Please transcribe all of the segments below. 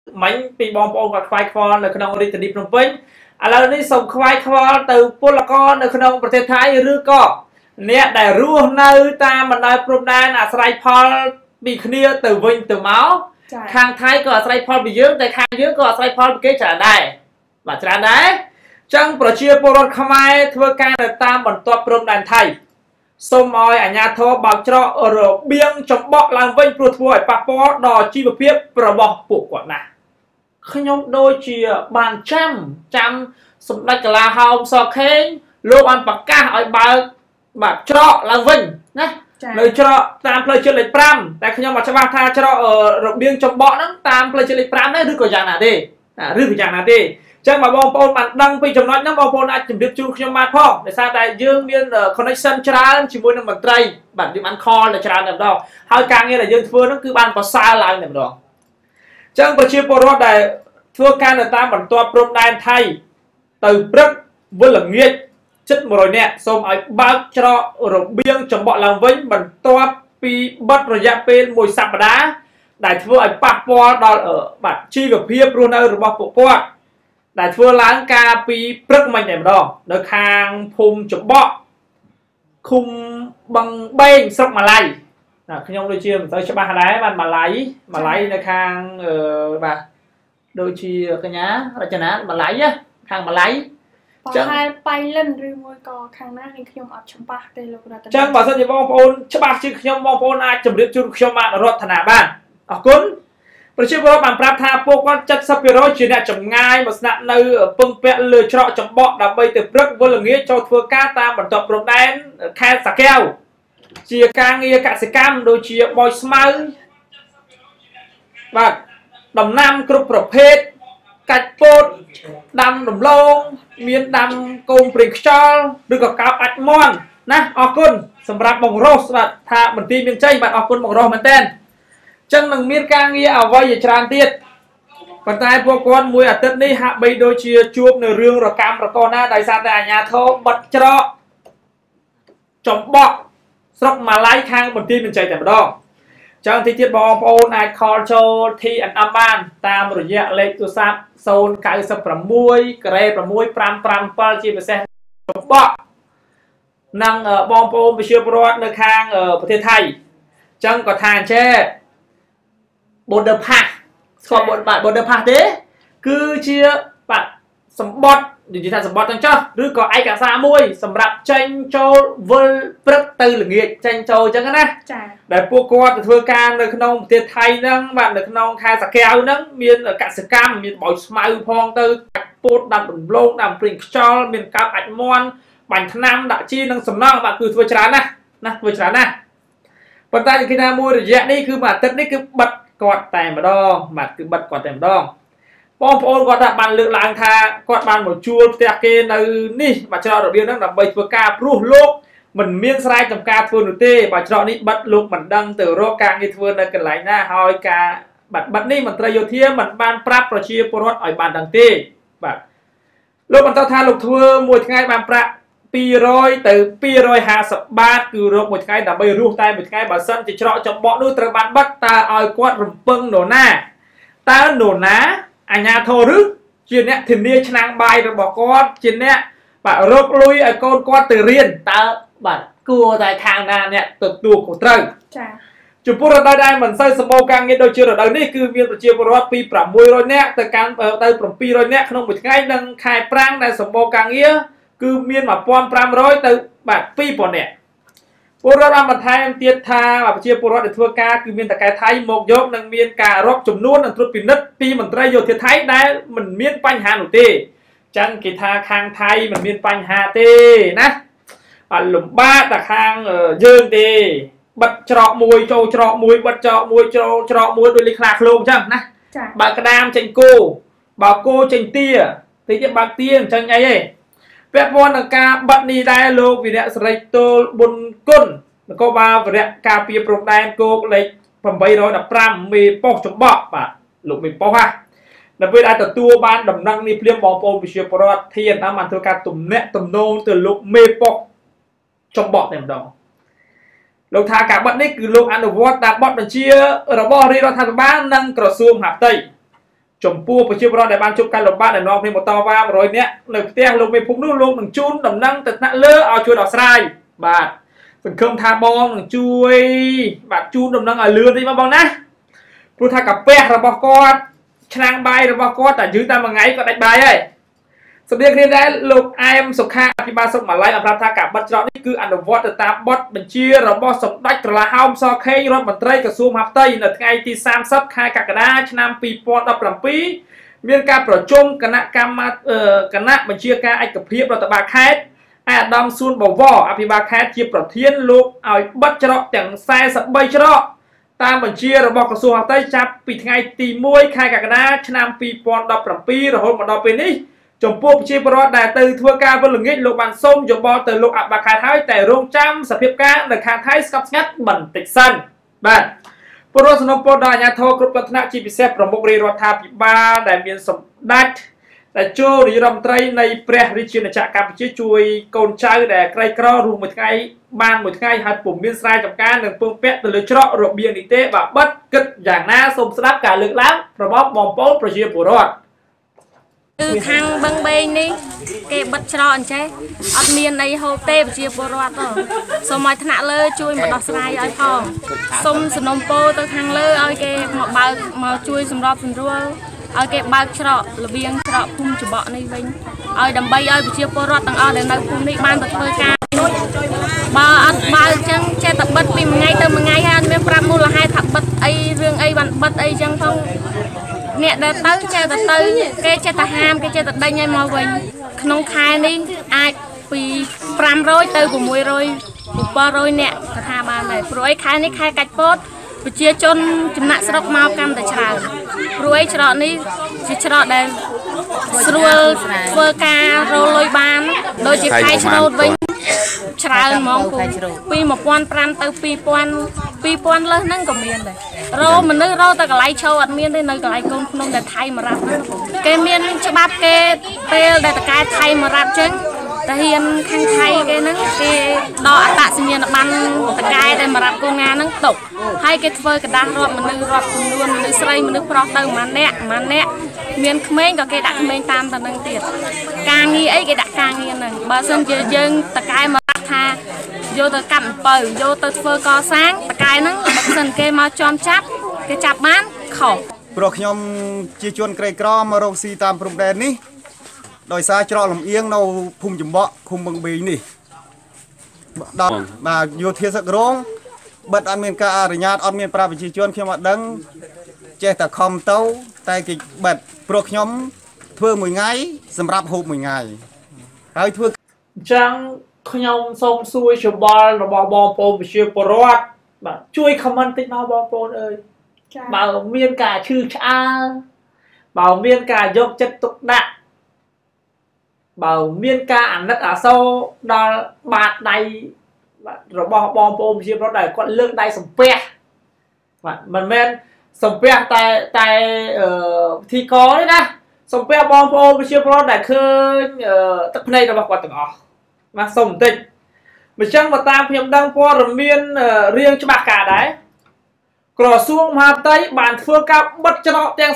mình bị bom bom và khoai khoan là khung đi từ đi Phnom Penh à là đi sống khoai khoan từ Polakon là khungประเทศ Thái rư có nè đại rùa nơi ta mà nơi Phnom Penh à Sài Paul bị khnia từ vinh từ máu khang Thái có Sài Paul bị dướng tại khang dướng có Sài Paul bị cái trả này mà trả đấy chẳngประชีពលរដ្ឋខ្មែរធ្វើការនៅតាមបន្ទាប់ព្រំដែនថៃសូមឲ្យអាជ្ញាធរបើកច្រករបៀងចំបក់ឡើងវិញព្រោះធ្វើឲ្យប៉ះពាល់ដល់ជីវភាពរបស់ពួកគាត់ណាខ្ញុំដូចជាបានចាំសម្ដេចកលាហោមសខេងលោកបានប្រកាសឲ្យបើកបាទច្រកឡើងវិញណានៅច្រកតាមផ្លូវជាតិលេខ 5តែខ្ញុំអត់ច្បាស់ថាច្រករបៀងចំបក់ហ្នឹងតាមផ្លូវជាតិលេខ 5 ដែរឬក៏យ៉ាងណាទេឬក៏យ៉ាងណាទេចឹងមកបងប្អូនបានដឹងពីចំណុចហ្នឹងបងប្អូនអាចជម្រាបជូនខ្ញុំបានផងដោយសារតែយើងមាន connection ច្រើនជាមួយនឹងមន្ត្រីបាទយើងបាន call ទៅច្រើនតែម្ដងហើយការងារដែលយើងធ្វើហ្នឹងគឺបានប្រសើរឡើងតែម្ដងចឹងប្រជាពលរដ្ឋដែលធ្វើការនៅតាមបន្ទាត់ព្រំដែនថៃទៅព្រឹកវិលល្ងាចជិត 100 នាក់សូមឲ្យបើកច្រករបៀងចំបក់ឡើងវិញបន្ទាប់ពីបិទរយៈពេល1សប្តាហ៍ដែលធ្វើឲ្យប៉ះពាល់ដល់បាទជីវភាពរស់នៅរបស់ពួកគាត់ដែលធ្វើឡើងការពីព្រឹកមិញតែម្ដងនៅខាងភូមិចំបក់ឃុំបឹងបេងស្រុកម៉ាឡៃខ្ញុំដូចជាមិនទៅច្បាស់ដែរបាទម៉ាឡៃនៅខាងបាទដូចជាកញ្ញារចនាម៉ាឡៃខាងម៉ាឡៃចឹងហើយបៃលិនឬមួយក៏ខាងណានេះខ្ញុំអត់ច្បាស់ទេលោករតនាចឹងបើសិនជាបងប្អូនច្បាស់ជាងខ្ញុំបងប្អូនអាចជម្រាបជូនខ្ញុំបានរដ្ឋាភិបាលអរគុណប្រជាពលរដ្ឋបានប្រាប់ថាពួកគាត់ 70% ជាអ្នកចម្ងាយមកស្នាក់នៅពឹងពាក់លើច្រកចំបក់ដើម្បីទៅព្រឹកវិលល្ងាចចូលធ្វើការតាមបន្ទាត់ព្រំដែនខេត្តសាកែវជាការងារកសិកម្មដូចជាបោចស្មៅបាទដំណាំគ្រប់ប្រភេទកាច់ពោតដាំដំឡូងមានដាំកូនព្រីងខ្យល់ឬក៏កោបអាចមន់ណាអរគុណសម្រាប់បងរស់បាទថាមន្ទីរមានជ័យបាទអរគុណបងរស់មែនតើចឹងនឹងមានការងារអ្វីជាច្រើនទៀតប៉ុន្តែពួកគាត់មួយអាទិត្យនេះហាក់បីដូចជាជួបនៅរឿងរកម្មរកណាដោយសារតែអាជ្ញាធរបិទច្រកចំបក់ស្រុកម៉ាឡៃខាងមន្ទីរមានជ័យតែម្ដងចឹងទីទៀតបងប្អូនអាច call ចូល TNM បានតាមរយៈលេខទូរស័ព្ទ096 65557ជាពិសេសចំបក់និងបងប្អូនប្រជាពលរដ្ឋនៅខាងប្រទេសថៃចឹងក៏ថាអញ្ចេះborder pass ស្គាល់border pass ទេគឺជាបាទសម្បត្តិនិយាយថាសម្បត្តិទាំងចោះឬក៏ឯកសារមួយសម្រាប់ចេញចូលវិលព្រឹកទៅល្ងាចចេញចូលអញ្ចឹងណាចាដែលពួកគាត់ទៅធ្វើការនៅក្នុងប្រទេសថៃហ្នឹងបាទនៅក្នុងខេត្តសាកែវហ្នឹងមានកសិកម្មមានបោចស្មៅផងទៅកាច់ពោតដាំដំឡូងដាំព្រីងខ្យល់មានកោបអាចមន់បាញ់ថ្នាំដាក់ជីនិងសំណង់បាទគឺធ្វើច្រើនណាធ្វើច្រើនណាប៉ុន្តែគេថាមួយរយៈនេះគឺមួយអាទិត្យនេះគឺបិទគាត់តែម្ដងបាទគឺបិទគាត់តែម្ដងបងប្អូនគាត់បានលើកឡើងថាគាត់បានមកជួលផ្ទះគេនៅនេះបាទច្រករបៀងហ្នឹងដើម្បីធ្វើការព្រោះលោកមិនមានស្រែចម្ការធ្វើនោះទេបាទច្រកនេះបិទលោកមិនដឹងទៅរកការងារធ្វើនៅកន្លែងណាហើយការបិទនេះមន្ត្រីយោធាមិនបានប្រាប់ប្រជាពលរដ្ឋឲ្យបានដឹងទេបាទលោកបន្តថាលោកធ្វើមួយថ្ងៃបានប្រាក់200ទៅ250បាតគឺរកមួយថ្ងៃដើម្បីរស់តែមួយថ្ងៃបើសិនជាច្រកចំបក់នោះត្រូវបានបិទតើឲ្យគាត់រំពឹងនរណាតើនរណាអាជ្ញាធរឬជាអ្នកធានាឆ្នាំងបាយរបស់គាត់ជាអ្នកបាទរកលុយឲ្យកូនគាត់ទៅរៀនតើបាទគួរតែខាងណាអ្នកទទួលខុសត្រូវចាចំពោះរដូវដែលមិនសូវសម្បូរការងារដូចជារដូវនេះគឺមានប្រជាពលរដ្ឋពី600នាក់ទៅកាន់ទៅ700នាក់ក្នុងមួយថ្ងៃនិងខែប្រាំងដែលសម្បូរការងារគឺមាន1500ទៅបាទ2000នាក់ពលរដ្ឋបានបន្ថែមទៀតថាប្រជាពលរដ្ឋដែលធ្វើការគឺមានតកែថៃមកយកនិងមានការរកចំនួននិងត្រួតពិនិត្យពីមន្ត្រីយោធាថៃដែលមិនមានបញ្ហានោះទេចឹងគេថាខាងថៃមិនមានបញ្ហាទេណាបាទលំបាកតែខាងយើងទេបិទច្រកមួយចូលច្រកមួយបិទច្រកមួយចូលច្រកមួយដូចលេខខ្លាឃ្លោកចឹងណាបើក្តាមចេញគោបើគោចេញទាតិចបើទាអញ្ចឹងអីទេពាក់ព័ន្ធនឹងការបិទនេះដែរលោកវិរៈសេរីទល់ប៊ុនគុណនគរបាលវិរៈការពារព្រំដែនគោកលេខ815មេប៉ុស្តិ៍ចំបក់បាទលោកមេប៉ុស្តិ៍ដល់ពេលដែលទទួលបានដំណឹងនេះភ្លាមបងប្អូនប្រជាពលរដ្ឋធានបានធ្វើការទំនាក់ទំនងទៅលោកមេប៉ុស្តិ៍ចំបក់តែម្ដងលោកថាការបិទនេះគឺលោកអនុវត្តតាមបទបញ្ជារបស់រាជរដ្ឋាភិបាលនិងក្រសួងមហាផ្ទៃចំពោះប្រជាពលរដ្ឋដែលបានជួបការលំបាកដែលនាំគ្នាមកតវ៉ា100នាក់នៅផ្ទះលោកមេភូមិនោះលោកនឹងជូនដំណឹងទៅថ្នាក់លើឲ្យជួយដោះស្រាយបាទសង្ឃឹមថាបងនឹងជួយបាទជូនដំណឹងឲ្យលឿនតិចមកបងណាព្រោះថាកាពះរបស់គាត់ឆ្នាំងបាយរបស់គាត់តែយឺតតែមួយថ្ងៃគាត់ដាច់បាយហើយសម្រាប់គ្នាដែរលោកអែមសុខាអភិបាលសុខម៉ាឡៃប្រាប់ថាការបិទច្រកនេះគឺអនុវត្តទៅតាមបទបញ្ជារបស់សម្ដេចក្រឡាហោមសខេងរដ្ឋមន្ត្រីក្រសួងមហាផ្ទៃនៅថ្ងៃទី30ខែកក្កដាឆ្នាំ2017មានការប្រជុំគណៈបញ្ជាការឯកភាពរដ្ឋបាលខេត្តអាដាមសួនបវរអភិបាលខេត្តជាប្រធានលោកឲ្យបិទច្រកទាំង43ច្រកតាមបញ្ជារបស់ក្រសួងមហាផ្ទៃចាប់ពីថ្ងៃទី1ខែកក្កដាឆ្នាំ2017រហូតមកដល់ពេលនេះចំពោះប្រជាពលរដ្ឋដែលទៅធ្វើការវិលល្ងាចលោកបានសូមយោបល់ទៅលោកអភិបាលខេត្តហើយតែរងចាំសភាពការនៅខាងថៃស្កប់ស្ងាត់បន្តិចសិនបាទពលរដ្ឋសំណពរដល់អាជ្ញាធរគ្រប់ថ្នាក់ជាពិសេសប្រមុខរាជរដ្ឋាភិបាលដែលមានសម្ដេចដែលចូលនាយរដ្ឋមន្ត្រីនៃព្រះរាជាណាចក្រកម្ពុជាជួយកូនចៅដែលក្រីក្ររស់មួយថ្ងៃបានមួយថ្ងៃហើយពុំមានស្រែចម្ការនិងពឹងពាក់ទៅលើច្រករបៀងនេះទេបើបិទគិតយ៉ាងណាសូមស្ដាប់ការលើកឡើងរបស់បងប្អូនប្រជាពលរដ្ឋគឺខាងបឹងបេងនេះគេបិទច្រកអញ្ចេះអត់មានអីហូបទេប្រជាពលរដ្ឋទៅសូមឲ្យថ្នាក់លើជួយមកដោះស្រាយឲ្យផងសូមសំណូមពរទៅខាងលើឲ្យគេមកបើកមកជួយសម្របសម្រួលឲ្យគេបើកច្រករបៀងច្រកភូមិច្បក់នេះវិញឲ្យដើម្បីឲ្យប្រជាពលរដ្ឋទាំងអស់ដែលនៅភូមិនេះបានទៅធ្វើការបើអត់បើកអញ្ចឹងចេះតែបិទពីមួយថ្ងៃទៅមួយថ្ងៃហើយអត់មានប្រាប់មូលហេតុថាបិទអីរឿងអីបានបិទអីអញ្ចឹងផងអ្នកដែលទៅចេះតែទៅគេចេះតែហាមគេចេះតែដេញឲ្យមកវិញក្នុងខែនេះអាចពី500ទៅ600 700នាក់ថាបានដែរព្រោះអីខែនេះខែកាច់ពោតប្រជាជនចំណាក់ស្រុកមកកាន់តែច្រើនព្រោះអីច្រកនេះជាច្រកដែលស្រួលធ្វើការរលុយបានដូចជាខែឆ្នោតវិញច្រើនហ្មងពី1500ទៅ2000លើសហ្នឹងក៏មានដែររោមនុស្សរោតែកន្លែងឈរអត់មានទេនៅកន្លែងកូនភ្នំដែលថៃមករាប់ហ្នឹងគេមានច្បាប់គេពេលដែលតកែថៃមករាប់ចឹងតាហ៊ានខាងថៃគេហ្នឹងគេដកអត្តសញ្ញាណប័ណ្ណតកែដែលមករាប់កូនងាហ្នឹងទុកហើយគេធ្វើกระดาษរាប់មនុស្សរាប់ចំនួនមនុស្សស្រីមនុស្សប្រុសទៅប្រហែលអ្នកមានក្មេងក៏គេដាក់ក្មេងតាមទៅនឹងទៀតការងារអីគេដាក់ការងារហ្នឹងបើសិនជាយើងតកែមករាប់ថាយកទៅកាប់អំពៅយកទៅធ្វើកសាងតកែហ្នឹងបើសិនគេមកជាប់ចាប់គេចាប់បានខុសព្រោះខ្ញុំជាជនក្រីក្រមករកស៊ីតាមព្រំដែននេះដោយសារច្រកលំអៀងនៅភូមិចំបក់ឃុំបឹងបេងនេះដល់បាទយោធាសឹករងបិទអត់មានការអនុញ្ញាតអត់មានប្រាប្រជាជនខ្ញុំអត់ដឹងចេះតែខំទៅតែគេបិទព្រោះខ្ញុំធ្វើមួយថ្ងៃសម្រាប់ហូបមួយថ្ងៃហើយធ្វើអញ្ចឹងខ្ញុំសូមសួរយោបល់របស់បងប្អូនប្រជាពលរដ្ឋបាទជួយ comment តិចមកបងប្អូនអើយបើមានការឈឺឆ្អាលបើមានការយកចិត្តទុកដាក់បើមានការអាណិតអាសូរដល់បាតដៃរបស់បងប្អូនប្រជាពលរដ្ឋដែលគាត់លើកដៃសំពះបាទមិនមែនសំពះតែពិធីករទេណាសំពះបងប្អូនប្រជាពលរដ្ឋដែលឃើញទឹកភ្នែករបស់គាត់ទាំងអស់បាទសូមបន្តិចអញ្ចឹងមកតាមខ្ញុំដឹងព័ត៌មានរៀងច្បាស់ការដែរក្រសួងមហាផ្ទៃបានធ្វើការបិទច្រកទាំង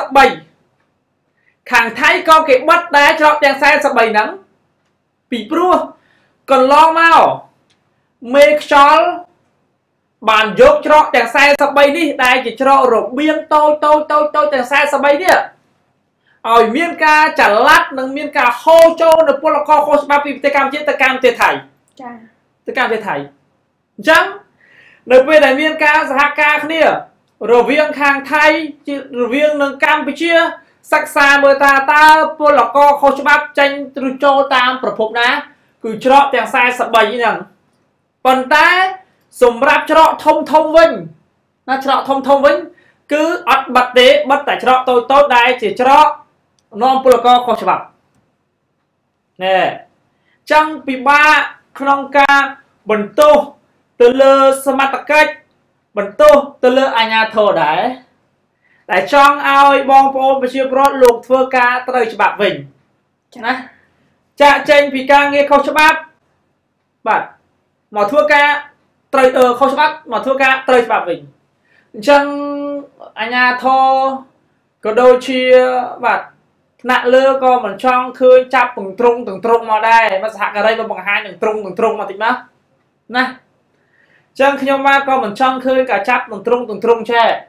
43ខាងថៃក៏គេបិទដែរច្រកទាំង43ហ្នឹងពីព្រោះកន្លងមកមេខ្យល់បានយកច្រកទាំង43នេះដែលជាច្រករបៀងតូចទាំង43នេះឲ្យមានការចល័តនិងមានការហូរចូលនៅពលករខុសច្បាប់ពីប្រទេសកម្ពុជាទៅកាន់ប្រទេសថៃចា៎ទៅកាន់ប្រទេសថៃអញ្ចឹងនៅពេលដែលមានការសហការគ្នារវាងខាងថៃរវាងនឹងកម្ពុជាសិក្សាមើលតើពលករខុសច្បាប់ចេញឬចូលតាមប្រភពណាគឺច្រកទាំង43ហ្នឹងប៉ុន្តែសម្រាប់ច្រកធំវិញណាច្រកធំវិញគឺអត់បិទទេបិទតែច្រកតូចដែលជាច្រកនាំពលករខុសច្បាប់ណែចឹងពិបាកក្នុងការបន្ទោសទៅលើសមត្ថកិច្ចបន្ទោសទៅលើអាជ្ញាធរដែរតែចង់ឲ្យបងប្អូនប្រជាពលរដ្ឋលោកធ្វើការត្រូវច្បាប់វិញណាចាក់ចេញពីការងារខុសច្បាប់បាទមកធ្វើការត្រូវខុសច្បាប់មកធ្វើការត្រូវច្បាប់វិញអញ្ចឹងអាជ្ញាធរ có đôi chia và nạ lơ co mình trong khơi chắp từng trung mà đây mà sạc ở đây bằng hai từng trung mà tính má nè chẳng khi nhau ma co mình trong khơi cả chắp từng trung che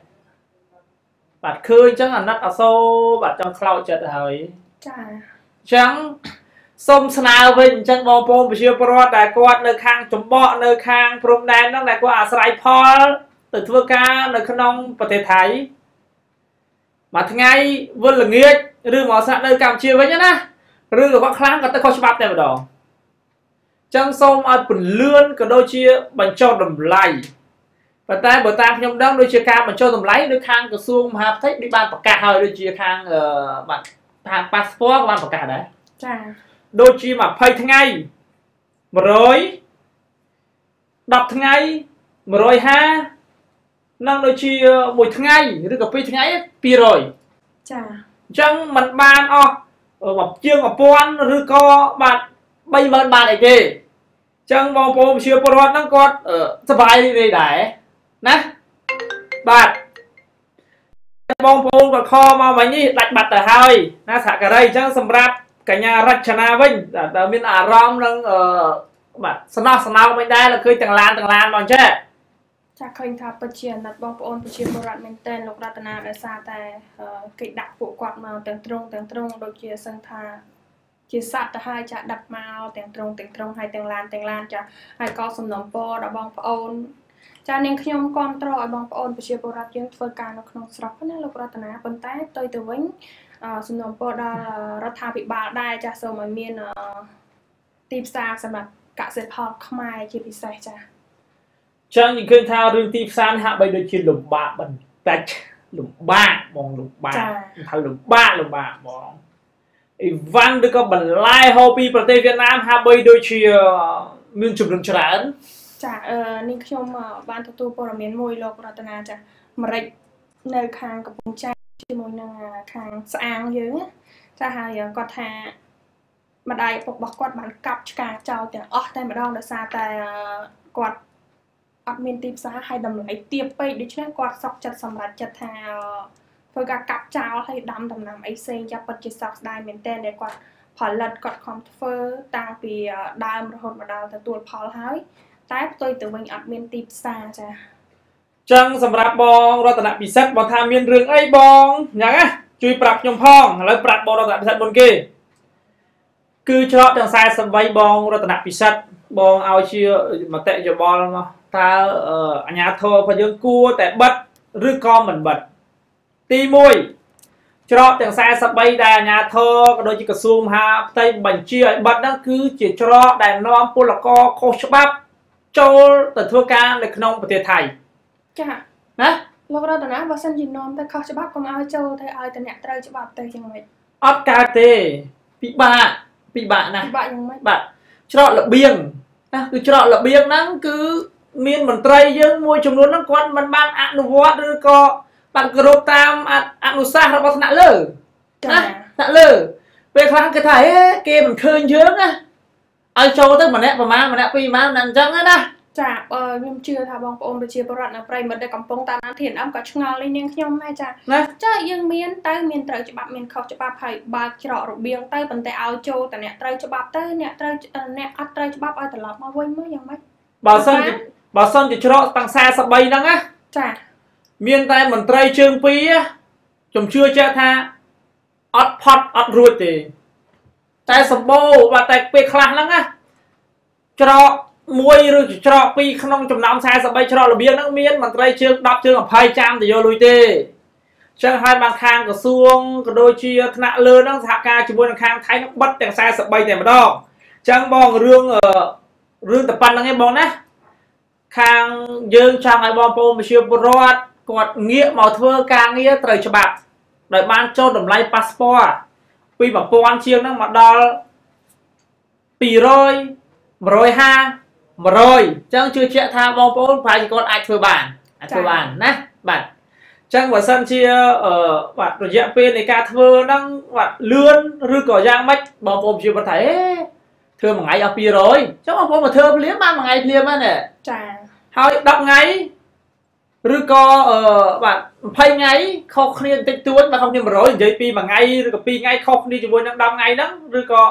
bạn khơi chẳng là nát ở sâu bạn trong cloud chợt hỏi chẳng sông snào vinh chẳng bom bom chia pro đại quạt nơi khang chấm bọ nơi khang prom đen nó lại có Sài Paul từ thưa ca nơi khăn nông và thể thái mà ngay vươn là nghiệt rư mỏ sạn nơi Campuchia với nhá na rư có kháng cả tới kho chắp này mà đỏ chẳng sông ở phần lươn có đôi chia bằng cho đầm lầy và ta bữa ta nhom đăng đôi chia ca bằng cho đầm lấy đôi khang của xuông mà thích đi ban bạc cả hơi đôi chia khang bạn passport của ban bạc cả đấy đôi chia mà pay ngay mà rồi đọc ngay mà rồi ha năng đôi chia buổi ngay rồi gặp pay ngay pi rồi chẳng mình ban một chương một pon rồi co bạn bay mơn bạn này kì chẳng bom bom chia pro nó con sắp bài đi đây đấy nè bạn bom bom và kho mà mấy nhỉ đặt bật ở hai na xả cả đây chẳng sầm rạp cả nhà rạch chana vinh đã miền Aram đang bạn snow bên đây là khơi tầng lan bọn chứ chắc khơi tháp bật chiên đặt bom bom bật chiên bồ rạt mình tên lục rát na để xa tại kịch đặt phụ quạt màu tầng trung đôi chia sân tha chia sát hai chả đặt màu tầng trung hai tầng lan chả hai có sầm nòng po đã bom ôn cha nên khi ông con trò bom ôn bật chiên bồ rạt dương phơi cà nó không sọc nên lục rát na bên tay tôi từ vĩnh sầm nòng po đã rát tháp bị bà đai cha sờ mà miên tìm xa sầm mặt cả sệt hot mai chỉ bị sai cha chẳng những khi thao rừng tim san hạ bây giờ chỉ lục bạ bẩn tách lục ba mong lục ba thao lục ba mong văn được có bẩn lai hobbyประเทศ Việt Nam hạ bây giờ chỉ miền chụp đường trán chả nên khi mà ban thủ tu bờ miền môi lộcรัตนาchả mà rạch nơi khangกับvùng cha chỉ môi nơi khang sang dưới cha hai có thà mà đây phục bọc quạt bản cặp cả chào tiền tại mà đâu đã xa tại quạt miền tim xa hay đầm lấy tiệp bay để cho nên quạt sọc chặt sầm rạch chặt thà phơi cả cặp chào hay đầm nằm ấy xây cho bật chỉ sọc đai miền tên để quạt phở lật quạt không phơi tăng vì đai một hồn mà đào từ tuổi phở hái tái tôi từ mình miền tim xa cha chẳng sầm rạp bongรัตนពិសិដ្ឋ bọn tham miền rừng ấy bong nhá á chui bạc nhom phong lấy bạc bongรัตนពិសិដ្ឋ bọn kia cứ cho thằng sai sầm vay bongรัตนពិសិដ្ឋ bong ao chia mà tệ cho bong nó ta nhà thơ phải dương cua tại bật rư con mình bật ti mùi cho thằng sai sầm vay đà nhà thơ đôi chỉ cả zoom ha tay bẩn chia bật nó cứ chỉ cho đàn non polaco co bắp châu từ thưa ca để nông của Thái chả nè lúc đó tao nói vào sân nhìn non ta co bắp còn ai châu thấy ai tao nhặt tao cho bắp tao chẳng vậy OKT bị bạn này bạn cho là biếng cứ cho là biếng nó cứ miên mình tray dương môi chùm luôn nó con mình ban ăn đồ vót rồi co bạn cứ rốt tam ăn đồ xa nó có nặng lơ về khoang cái thải kia mình khơi dướng á ai cho tới mà nè mà nè pi má nằm trắng á nè chả nhưng chưa thà bong ôm được chia bờ rạn là pray mình đây cầm bông ta ăn thiền âm cả chung ngào lên nhưng nhom này chả chơi dương miên tay miên trời cho bắp miên khâu cho bắp hay ba trọ rồi biếng tay bàn tay áo châuแต่เนี่ยtrời cho bắp tayเนี่ยtrờiเนี่ยăn trời cho bắp ai từ lọt mà quên mớiยังไม่ bảo sân chỉ cho tăng xa sập bay năng á chả miên tay mình trời trương pi á chồng chưa cha tha ớt ruột thì tay sập bô và tay pe khlang năng á cho môi rồi cho pi không trong năm sai sập bay cho là biếng năng miên mình trời trương đập trương ở phai cham thì vô lui tê chẳng hai bàn khang của xuông của đôi chia nạ lơ nó hạ ca chỉ muốn khang thấy nó bắt tiền sai sập bay tiền mà đo chẳng bong rương tập pan nghe bong nè khang dương trong ai bong pom siêu broad quạt nghĩa màu thưa ca nghĩa trời cho bạc đợi ban cho đầm lay passport pi bảo pon chiêng nó mà đo pì rồi ha mà rồi chẳng chưa chạy tham bong pom phải chỉ còn ai thừa bản nè bạn chẳng vào sân chia ở bạn rồi dẹp bên này ca thưa đang bạn lươn rư cỏ giang mách bong pom chưa có thấy thưa một ngày ở pi rồi chắc bong pom mà thưa liếm ăn một ngày liếm ăn nè chà hỏi đọc ngày ឬក៏បាទ20ថ្ងៃខុសគ្នាបន្តិចតួចបាទខុសគ្នា100និយាយពី1ថ្ងៃឬក៏2ថ្ងៃខុសគ្នាជាមួយនឹង10ថ្ងៃហ្នឹងឬក៏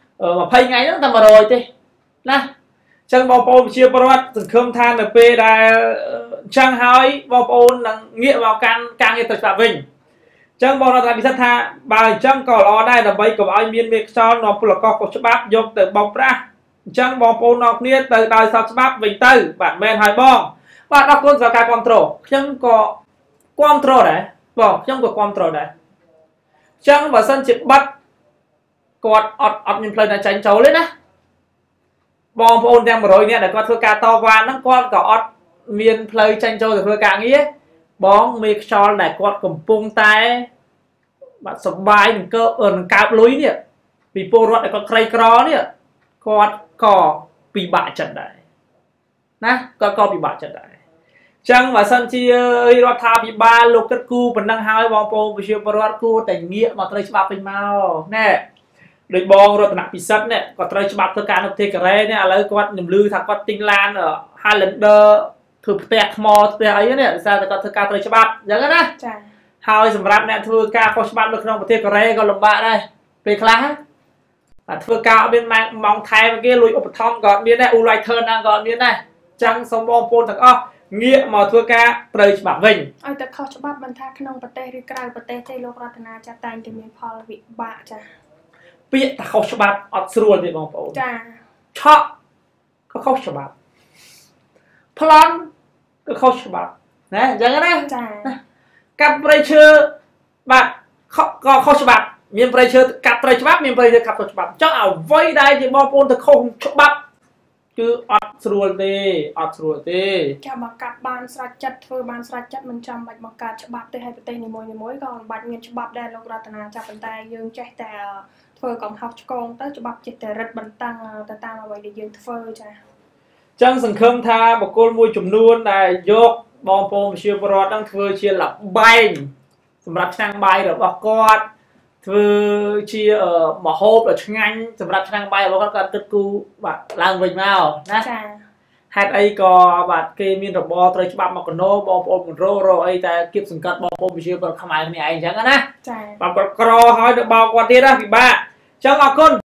20ថ្ងៃហ្នឹងតែ100ទេណាអញ្ចឹងបងប្អូនប្រជាពលរដ្ឋសង្ឃឹមថានៅពេលដែលអញ្ចឹងហើយបងប្អូននឹងងាកមកកាន់ការងារទៅច្បាប់វិញអញ្ចឹងបងរដ្ឋាភិបាលថាបើអញ្ចឹងក៏ល្អដែរដើម្បីកុំឲ្យមានមេខ្យល់នាំពលករខុសច្បាប់យកទៅបោកប្រាស់អញ្ចឹងបងប្អូននាំគ្នាទៅដោយស្របច្បាប់វិញទៅបាទមែនហើយបងបាទអរគុណសម្រាប់ការគ្រប់គ្រងខ្ញុំក៏គ្រប់គ្រងដែរបងខ្ញុំក៏គ្រប់គ្រងដែរអញ្ចឹងបើសិនជាបាត់គាត់អត់មានផ្លូវណាចាញ់ចូលទេណាបងប្អូនទាំង100នាក់ដែលគាត់ធ្វើការតវ៉ាហ្នឹងគាត់ក៏អត់មានផ្លូវចាញ់ចូលទៅធ្វើការងារបងមេខ្យល់ដែលគាត់កំពុងតែបាទសបាយនឹងកើបលុយនេះពីពលរដ្ឋដែលគាត់ក្រីក្រនេះគាត់ក៏ពិបាកចិត្តដែរណាគាត់ក៏ពិបាកចិត្តដែរចឹងបើសិនជារដ្ឋាភិបាលលោកគិតគូប៉ុណ្ណឹងហើយបងប្អូនប្រជាពលរដ្ឋគួរតែងាកមកត្រូវច្បាប់វិញមកណែដោយបងរតនពិសិដ្ឋនេះគាត់ត្រូវច្បាប់ធ្វើការនៅប្រទេសកូរ៉េនេះឥឡូវគាត់ខ្ញុំឮថាគាត់ទិញឡាន Highlander ធ្វើផ្ទះថ្មផ្ទះអីនេះដោយសារតែគាត់ធ្វើការត្រូវច្បាប់អញ្ចឹងណាចាហើយសម្រាប់អ្នកធ្វើការខុសច្បាប់នៅក្នុងប្រទេសកូរ៉េក៏លំបាកដែរពេលខ្លះធ្វើការអត់មានម៉ោងថែមគេលួចឧបត្ថម្ភក៏អត់មានដែរ All-Righter ណាក៏អត់មានដែរអញ្ចឹងសូមបងប្អូនទាំងអស់ងាកមកធ្វើការត្រូវច្បាប់វិញឲ្យតែខុសច្បាប់មិនថាក្នុងប្រទេសឬក្រៅប្រទេសទេលោករតនាចាតែងតែមានផលវិបាកចាពាក្យតែខុសច្បាប់អត់ស្រួលទេបងប្អូនចាឆក់ក៏ខុសច្បាប់ប្លន់ក៏ខុសច្បាប់ណាអញ្ចឹងណាចាកាប់ព្រៃឈើបាទក៏ខុសច្បាប់មានព្រៃឈើកាប់ត្រូវច្បាប់មានព្រៃឈើកាប់ត្រូវច្បាប់ចង់អ្វីដែលជាបងប្អូនទៅខុសច្បាប់គឺអត់ស្រួលទេចាំមកកាប់បានស្រេចចិត្តធ្វើបានស្រេចចិត្តមិនចាំបាច់មកកាត់ច្បាប់ទេហើយប្រទេសនីមួយៗក៏មិនបាច់មានច្បាប់ដែរលោករតនាចាប៉ុន្តែយើងចេះតែធ្វើកំហុសឆ្គងទៅច្បាប់ចេះតែរឹតបន្តឹងទៅតាមអ្វីដែលយើងធ្វើចាចឹងសង្ឃឹមថាបុគ្គលមួយចំនួនដែលយកបងប្អូនប្រជាពលរដ្ឋនឹងធ្វើជាលបែងសម្រាប់ឆ្នាំងបាយរបស់គាត់ធ្វើជាមហូបដ៏ឆ្ងាញ់សម្រាប់ឆ្នាំងបាយរបស់គាត់គិតគូបាទឡើងវិញមកណាចាហេតុអីក៏បាទគេមានរបរត្រូវច្បាប់មកកណោបងប្អូនមិនរអីតែគៀបសង្កត់បងប្អូនប្រជាពលរដ្ឋខ្មែរគ្នាឯងអញ្ចឹងណាចាបាទគាត់ក្រហើយទៅបោកគាត់ទៀតណាពិបាកអញ្ចឹងអរគុណ